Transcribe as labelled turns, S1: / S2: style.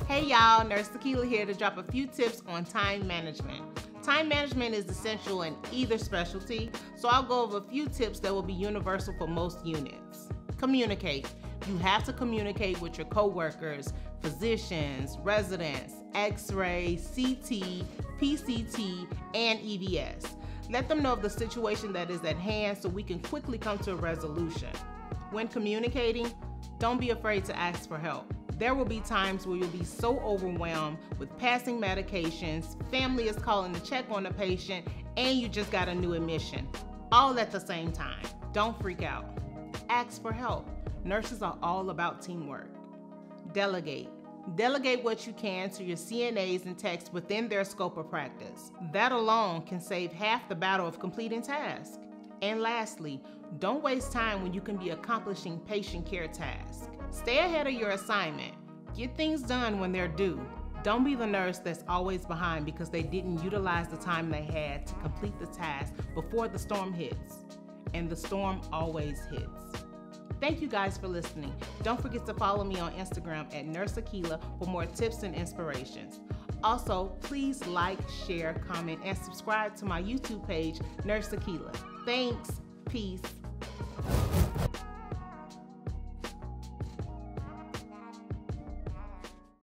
S1: Hey y'all, Nurse Tequila here to drop a few tips on time management. Time management is essential in either specialty, so I'll go over a few tips that will be universal for most units. Communicate. You have to communicate with your coworkers, physicians, residents, X-ray, CT, PCT, and EVS. Let them know of the situation that is at hand so we can quickly come to a resolution. When communicating, don't be afraid to ask for help. There will be times where you'll be so overwhelmed with passing medications, family is calling to check on the patient, and you just got a new admission. All at the same time. Don't freak out. Ask for help. Nurses are all about teamwork. Delegate. Delegate what you can to your CNAs and techs within their scope of practice. That alone can save half the battle of completing tasks. And lastly, don't waste time when you can be accomplishing patient care tasks. Stay ahead of your assignment. Get things done when they're due. Don't be the nurse that's always behind because they didn't utilize the time they had to complete the task before the storm hits. And the storm always hits. Thank you guys for listening. Don't forget to follow me on Instagram at Nurse Tequila for more tips and inspirations. Also, please like, share, comment, and subscribe to my YouTube page, Nurse Tequila. Thanks. Peace.